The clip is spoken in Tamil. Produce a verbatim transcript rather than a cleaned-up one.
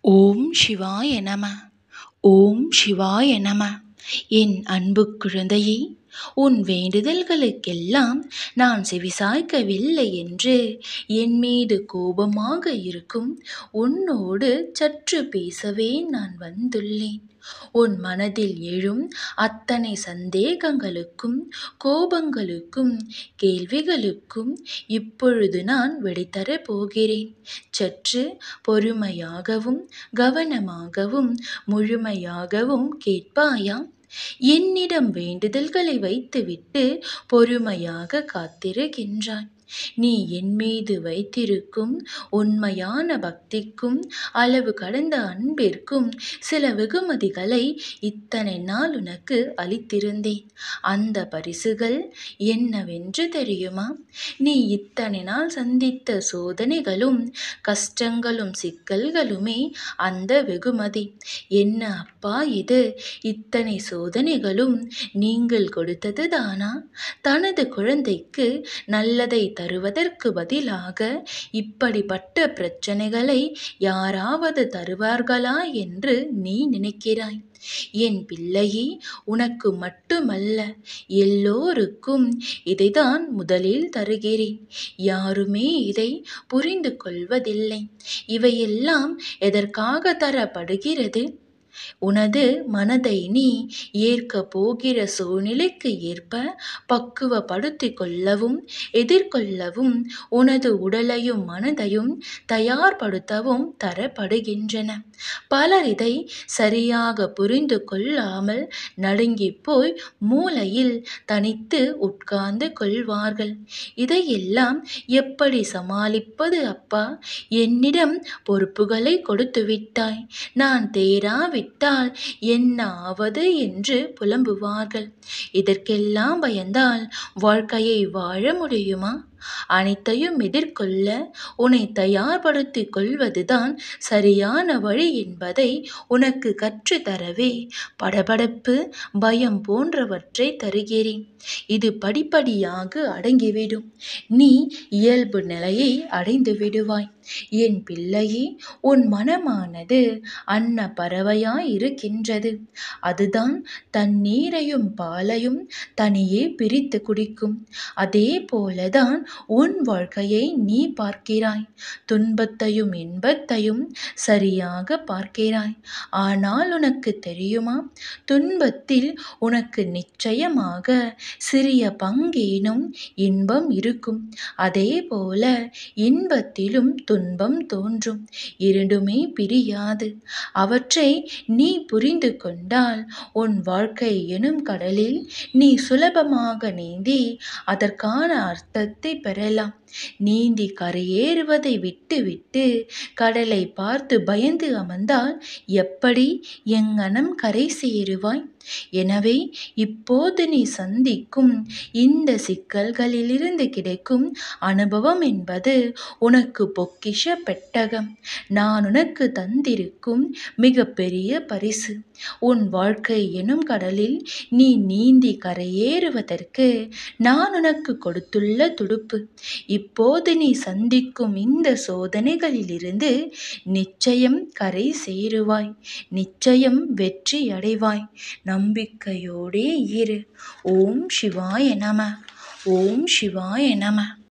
ஓம் சிவாய நம. ஓம் சிவாய நம. என் அன்பு குழந்தையே, உன் வேண்டுதல்களுக்கெல்லாம் நான் செவிசாய்க்கவில்லை என்று என் மீது கோபமாக இருக்கும் உன்னோடு சற்று பேசவே நான் வந்துள்ளேன். உன் மனதில் எழும் அத்தனை சந்தேகங்களுக்கும் கோபங்களுக்கும் கேள்விகளுக்கும் இப்பொழுது நான் விடைதரப் போகிறேன். சற்று பொறுமையாகவும் கவனமாகவும் முழுமையாகவும் கேட்பாயா? என்னிடம் வேண்டுதல்களை வைத்துவிட்டு பொறுமையாக காத்திருக்கின்றாய். நீ என் மீது வைத்திருக்கும் உண்மையான பக்திக்கும் அளவு கடந்த அன்பிற்கும் சில வெகுமதிகளை இத்தனை நாள் உனக்கு அளித்திருந்தேன். அந்த பரிசுகள் என்னவென்று தெரியுமா? நீ இத்தனை நாள் சந்தித்த சோதனைகளும் கஷ்டங்களும் சிக்கல்களுமே அந்த வெகுமதி. என்ன அப்பா இது, இத்தனை சோதனைகளும் நீங்கள் கொடுத்தது தானா? தனது குழந்தைக்கு நல்லதை தருவதற்கு பதிலாக இப்படிப்பட்ட பிரச்சனைகளை யாராவது தருவார்களா என்று நீ நினைக்கிறாய். என் பிள்ளையே, உனக்கு மட்டுமல்ல, எல்லோருக்கும் இதைதான் முதலில் தருகிறேன். யாருமே இதை புரிந்து கொள்வதில்லை. இவையெல்லாம் எதற்காக தரப்படுகிறது? உனது மனதை நீ ஏற்க போகிற சூழ்நிலைக்கு ஏற்ப பக்குவப்படுத்திக் கொள்ளவும் எதிர்கொள்ளவும் உனது உடலையும் மனதையும் தயார்படுத்தவும் தரப்படுகின்றன. பலர் இதை சரியாக புரிந்து கொள்ளாமல் நடுங்கி போய் மூலையில் தனித்து உட்கார்ந்து கொள்வார்கள். இதையெல்லாம் எப்படி சமாளிப்பது அப்பா? என்னிடம் பொறுப்புகளை கொடுத்து விட்டாய், நான் தேராவிட்டால் என்ன ஆவது என்று புலம்புவார்கள். இதற்கெல்லாம் பயந்தால் வாழ்க்கையை வாழ முடியுமா? அனைத்தையும் எதிர்கொள்ள உன்னை தயார்படுத்திக் கொள்வதுதான் சரியான வழி என்பதை உனக்கு கற்றுத்தரவே படபடப்பு பயம் போன்றவற்றை தருகிறேன். இது படிப்படியாக அடங்கிவிடும். நீ இயல்பு நிலையை அடைந்து விடுவாய். என் பிள்ளையே, உன் மனமானது அன்ன பறவையாய் இருக்கின்றது. அதுதான் தண்ணீரையும் பாலையும் தனியே பிரித்து குடிக்கும். அதே போலதான் உன் வாழ்க்கையை நீ பார்க்கிறாய். துன்பத்தையும் இன்பத்தையும் சரியாக பார்க்கிறாய். ஆனால் உனக்கு தெரியுமா, துன்பத்தில் உனக்கு நிச்சயமாக சிறிய பங்கேனும் இன்பம் இருக்கும். அதே போல இன்பத்திலும் துன்பம் தோன்றும். இரண்டுமே பிரியாது. அவற்றை நீ புரிந்து கொண்டால் உன் வாழ்க்கை எனும் கடலில் நீ சுலபமாக நீந்தி அதற்கான அர்த்தத்தை பெறலாம். நீந்தி கரையேறுவதை விட்டுவிட்டு கடலை பார்த்து பயந்து அமர்ந்தால் எப்படி எங்கனம் கரை சேருவாய்? எனவே இப்போது நீ சந்திக்கும் இந்த சிக்கல்களிலிருந்து கிடைக்கும் அனுபவம் என்பது உனக்கு பொக்கிஷ பெட்டகம். நான் உனக்கு தந்திருக்கும் மிகப்பெரிய பரிசு. உன் வாழ்க்கை எனும் கடலில் நீ நீந்தி கரையேறுவதற்கு நான் உனக்கு கொடுத்துள்ள துடுப்பு. இப்போது நீ சந்திக்கும் இந்த சோதனைகளிலிருந்து நிச்சயம் கரை சேருவாய். நிச்சயம் வெற்றி அடைவாய். நம்பிக்கையோடே இரு. ஓம் சிவாய நம. ஓம் சிவாய நம.